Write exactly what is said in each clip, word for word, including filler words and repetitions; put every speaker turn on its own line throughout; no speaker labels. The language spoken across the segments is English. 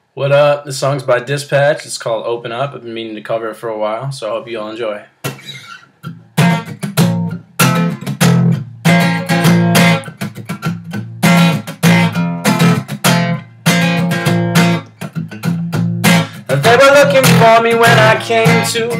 What up? This song's by Dispatch. It's called Open Up. I've been meaning to cover it for a while, so I hope you all enjoy. They were looking for me when I came to.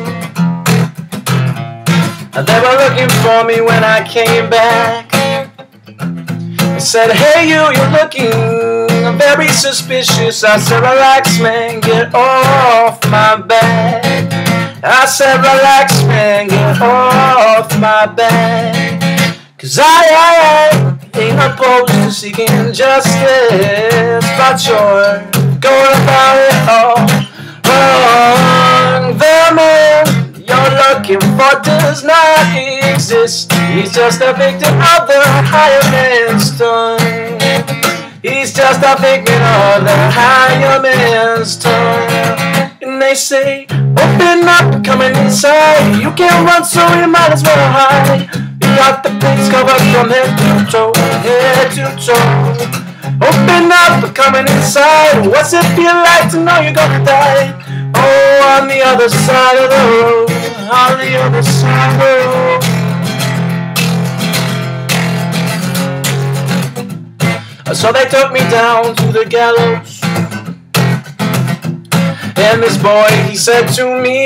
They were looking for me when I came back. They said, hey you, you're looking very suspicious. I said, relax man, get off my back. I said, relax man, get off my back. Cause I, I, I ain't opposed to seeking justice, but you're going about it all wrong. The man you're looking for does not exist. He's just a victim of the higher man's tongue. He's just a victim of the higher man's tongue. And they say, open up, coming inside. You can't run, so you might as well hide. You got the place covered from head to toe, head to toe. Open up, coming inside. What's it feel like to know you're gonna die? Oh, on the other side of the road, on the other side of the road. So they took me down to the gallows, and this boy, he said to me,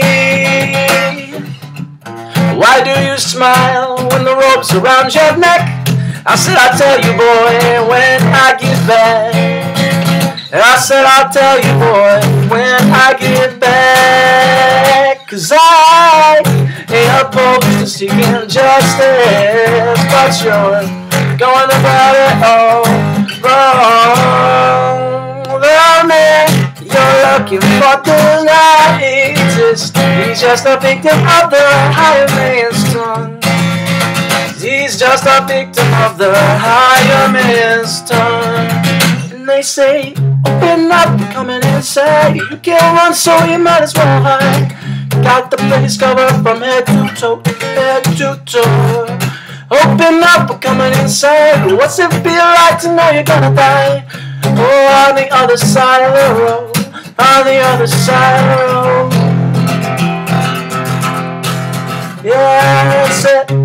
why do you smile when the rope's around your neck? I said, I'll tell you boy, when I get back. I said, I'll tell you boy, when I get back. Cause I ain't opposed to seeking justice, but you're going about it all wrong. The man you're looking for does not exist. He's just a victim of the higher man's tongue. He's just a victim of the higher man's tongue. And they say, open up, coming inside. You can't run, so you might as well hide. Got the place covered from head to toe, head to toe. Open up, coming inside. What's it feel like to know you're gonna die? Oh, on the other side of the road, on the other side of the road. Yeah, that's it.